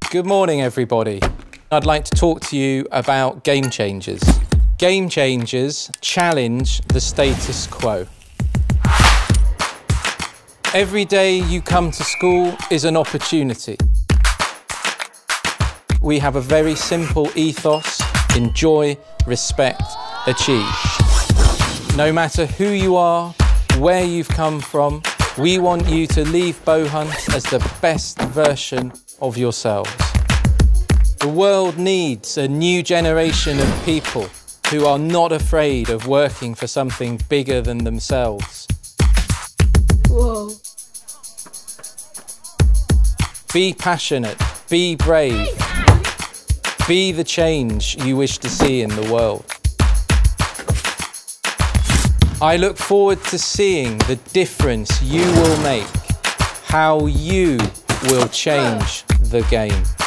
Good morning, everybody. I'd like to talk to you about game changers. Game changers challenge the status quo. Every day you come to school is an opportunity. We have a very simple ethos: enjoy, respect, achieve. No matter who you are, where you've come from, we want you to leave Bohunt as the best version of yourselves. The world needs a new generation of people who are not afraid of working for something bigger than themselves. Whoa. Be passionate, be brave, be the change you wish to see in the world. I look forward to seeing the difference you will make, how you will change the game.